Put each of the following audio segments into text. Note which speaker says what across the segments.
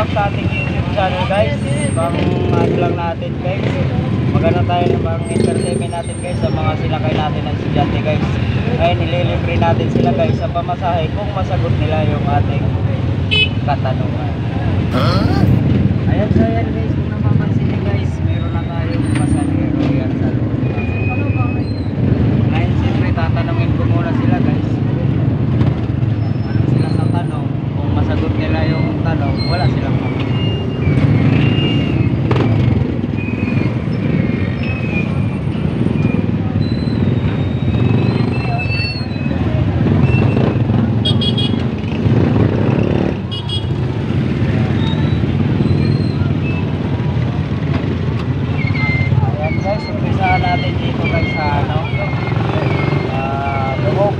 Speaker 1: sa ating YouTube channel guys. Pang ano lang natin guys. Maganda tayo ng pang entertainment natin guys sa mga sinakay natin ng estudyante guys. Ngayon nililibre natin sila guys sa pamasahe kung masagot nila yung ating katanungan. Ayan, so ayan guys, kung napapansin nyo guys, meron na tayong pasahero yan sa loob. Ngayon siyempre tatanungin ko muna sila guys. Ano sila sa tanong? Kung masagot nila yung tanong, wala silang pamilya. Natin dito guys sa ano Lubog.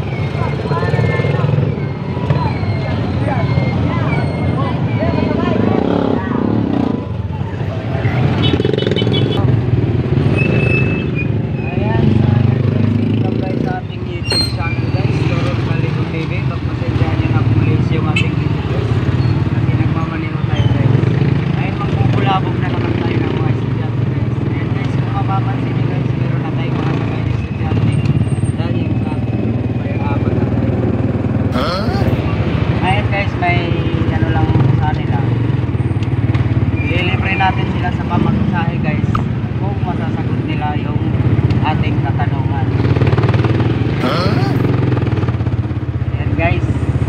Speaker 1: Ayan, welcome guys sa ating YouTube channel guys, Turot Kalikot TV. Pagpasensyahan nyo na pulis yung ating video guys kasi nagmamanino tayo guys. Ayun, magpupulabog na naman tayo ng mga estudyante guys. Ayan guys, kung mapapansin nyo guys, guys, may ano lang sa nila. Ililibre natin sila sa pamamasahe guys kung masasagot nila yung ating katanungan. Ayan guys.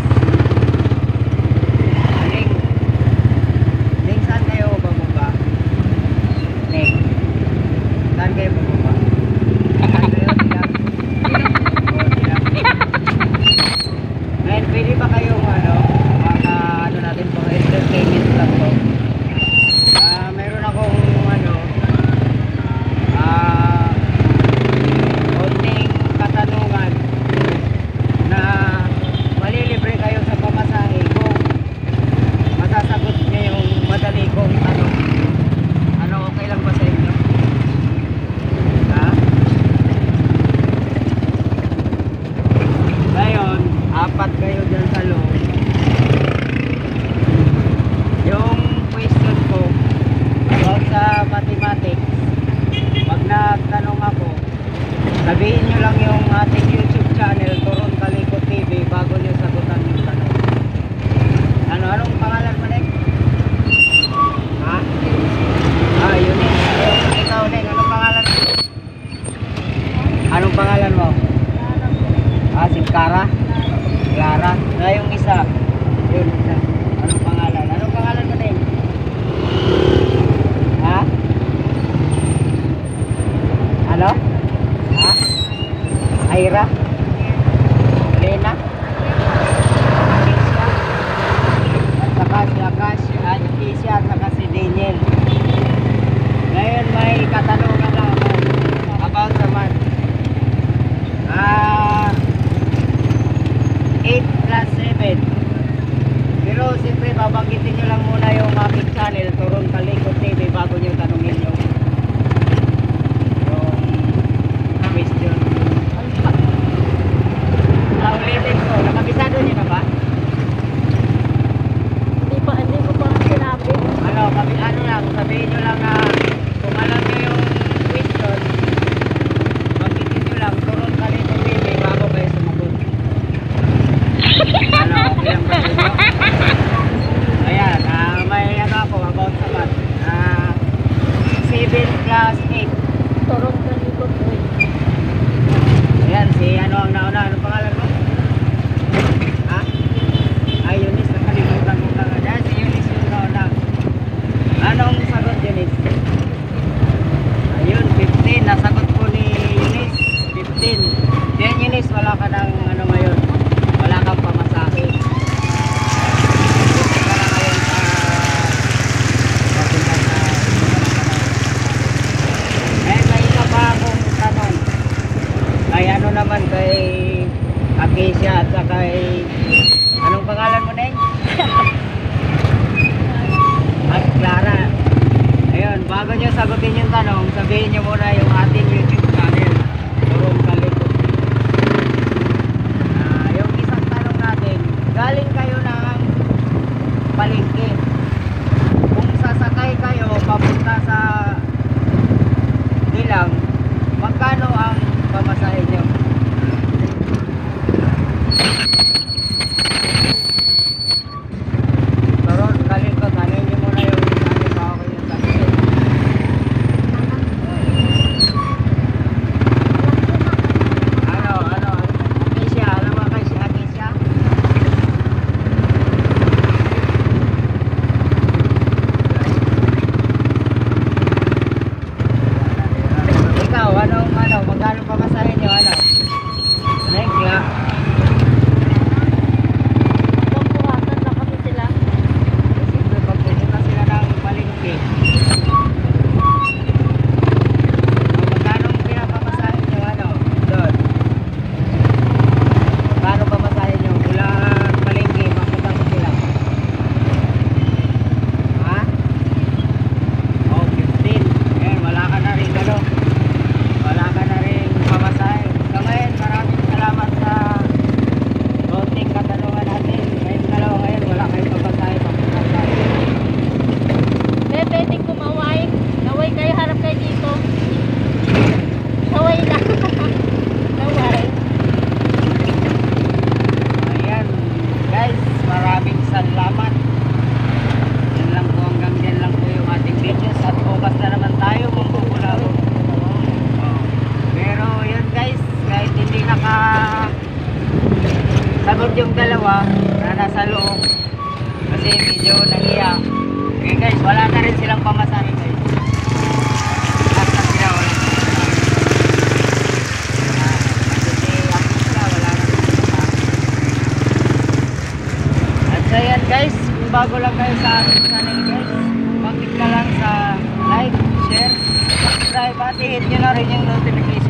Speaker 1: Ning saan kayo bababa? Ning saan kayo bababa? Saan kayo? Ayan, pwede ba kayong ano natin pang entertainment lang po. Meron akong ano konting katanungan na malilibre kayo sa pamasahe kung masasagot niyo yung madali kong tanong. Ano, okay lang ba sa inyo? Ha? Ngayon, apat kayo dyan sa loob. Yung question ko about sa mathematics, pag nagtanong ako, sabihin nyo lang yung ating YouTube channel, Turot Kalikot TV, bago nyo sagutan yung tanong. Anong pangalan mo, Nek? Ha? Yun eh. Ikaw, Nek, anong pangalan mo? Anong pangalan mo? Si Cara? Clara? Yung isa? Yun, isa. Anong pangalan? Anong pangalan mo din? Ha? Ano? Ha? Aira? Lena? Kisha? At saka si Akash, Kisha at saka si Daniel. Ngayon may katanungan lang ako about sa math. 8 plus 7. Pero siyempre babanggitin nyo lang muna yung aking channel, Turot Kalikot TV, bago nyo tanungin yung question. Ulitin ko, nakabisado nyo na ba? Hindi ko pa sinabi. Ano lang, sabihin nyo lang na kung alam nyo yung question, banggitin nyo lang, Turot Kalikot TV, bago kayo sumagot. Ano, okay lang ba sa inyo? Ayan, may ano ako about sa math. 7 plus 8.
Speaker 2: Turot Kalikot TV.
Speaker 1: Ayan, si ano ang nauna. Anong pangalan mo? Ha? Eunice, nakalimutan ko lang. Ayan, si Eunice yung nauna. Anong sagot, Eunice? Ayun, 15. Nasagot ko ni Eunice, 15. Then Eunice, wala ka ng ano ngayon. Wala kang pamasahe. May isa pa akong tanong. Ay ano naman kay Akisha at saka kay anong pangalan mo, Neng? At Clara. Ayun, bago nyo sagutin yung tanong, sabihin nyo muna yung ating YouTube channel, Turot Kalikot. Yung isang tanong natin, galing kayo ng palengke. bago lang kayo sa ating channel guys, mag-click na lang sa like, share, subscribe at i-hit nyo na rin yung notification